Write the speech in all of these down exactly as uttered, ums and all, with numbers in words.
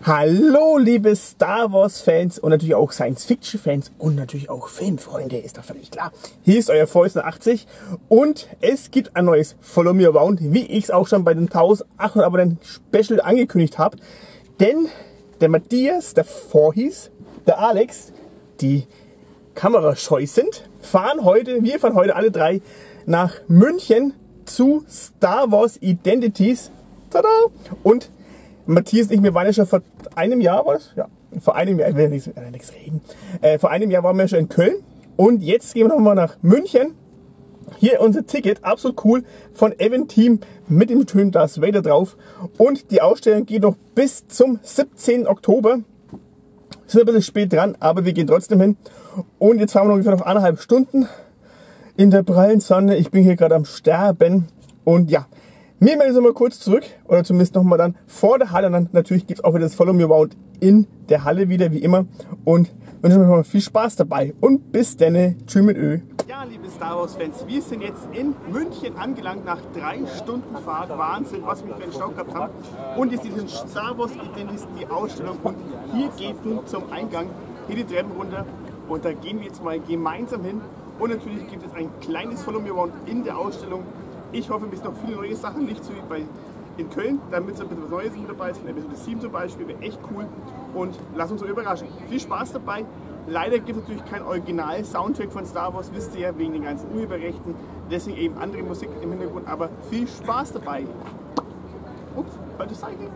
Hallo liebe Star Wars Fans und natürlich auch Science Fiction Fans und natürlich auch Filmfreunde, ist doch völlig klar. Hier ist euer Fäusten achtzig und es gibt ein neues Follow Me Around, wie ich es auch schon bei den eintausendachthundert Abonnenten Special angekündigt habe. Denn der Matthias, der Vorhieß, der Alex, die kamerascheu sind, fahren heute, wir fahren heute alle drei nach München zu Star Wars Identities. Tada! Und Matthias und ich, wir waren ja schon vor einem Jahr, war das? Ja, vor einem Jahr, ich will nichts, äh, nichts reden. Äh, vor einem Jahr waren wir schon in Köln und jetzt gehen wir nochmal nach München. Hier unser Ticket, absolut cool, von Eventeam mit dem schönen Darth Vader drauf. Und die Ausstellung geht noch bis zum siebzehnten Oktober. Sind ein bisschen spät dran, aber wir gehen trotzdem hin. Und jetzt fahren wir ungefähr noch eineinhalb Stunden in der prallen Sonne. Ich bin hier gerade am Sterben und ja. Wir melden uns mal kurz zurück, oder zumindest nochmal dann vor der Halle. Und dann natürlich gibt es auch wieder das Follow Me Around in der Halle wieder, wie immer. Und wünsche euch mal viel Spaß dabei. Und bis dann, tschüss mit Ö. Ja, liebe Star Wars Fans, wir sind jetzt in München angelangt nach drei Stunden Fahrt. Wahnsinn, was wir für einen Stau gehabt haben. Und jetzt ist die Star Wars Identities, die Ausstellung. Und hier geht es zum Eingang, hier die Treppen runter. Und da gehen wir jetzt mal gemeinsam hin. Und natürlich gibt es ein kleines Follow Me Around in der Ausstellung. Ich hoffe, es noch viele neue Sachen, nicht so wie bei in Köln, damit so ein bisschen was Neues mit dabei ist, von Episode sieben zum Beispiel, wäre echt cool. Und lasst uns so überraschen. Viel Spaß dabei. Leider gibt es natürlich kein Original-Soundtrack von Star Wars, wisst ihr ja, wegen den ganzen Urheberrechten. Deswegen eben andere Musik im Hintergrund, aber viel Spaß dabei. Ups, falsches Zeichen.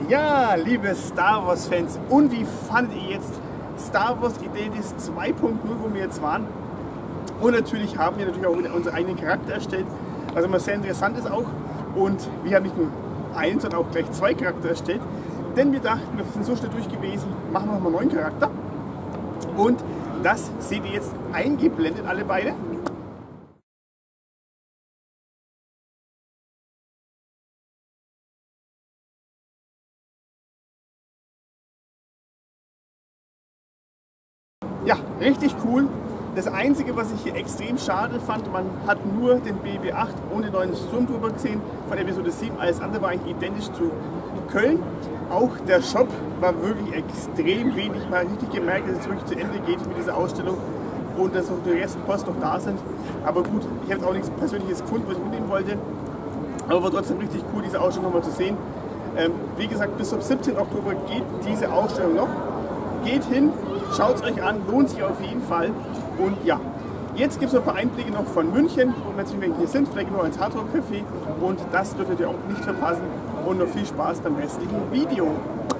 Ja, liebe Star Wars Fans, und wie fandet ihr jetzt Star Wars Identities zwei Punkt null, wo wir jetzt waren? Und natürlich haben wir natürlich auch unseren eigenen Charakter erstellt, was immer sehr interessant ist auch. Und wir haben nicht nur einen, sondern auch gleich zwei Charakter erstellt, denn wir dachten, wir sind so schnell durch gewesen, machen wir noch mal einen neuen Charakter. Und das seht ihr jetzt eingeblendet, alle beide. Ja, richtig cool. Das Einzige, was ich hier extrem schade fand, man hat nur den B B acht ohne den neuen Stormtrooper gesehen von Episode sieben. Alles andere war eigentlich identisch zu Köln. Auch der Shop war wirklich extrem wenig. Man hat richtig gemerkt, dass es wirklich zu Ende geht mit dieser Ausstellung und dass noch die Restpost noch da sind. Aber gut, ich habe jetzt auch nichts Persönliches gefunden, was ich mitnehmen wollte. Aber war trotzdem richtig cool, diese Ausstellung nochmal zu sehen. Ähm, wie gesagt, bis zum siebzehnten Oktober geht diese Ausstellung noch. Geht hin, schaut es euch an, lohnt sich auf jeden Fall. Und ja, jetzt gibt es noch ein paar Einblicke noch von München, wo wir natürlich hier sind, vielleicht noch ins Hard Rock Café. Und das dürft ihr auch nicht verpassen. Und noch viel Spaß beim restlichen Video.